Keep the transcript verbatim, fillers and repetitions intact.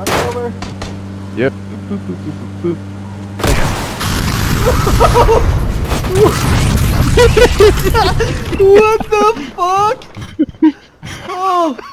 Run it over. Yep. Boop, boop, boop, boop, boop. What the fuck? Oh.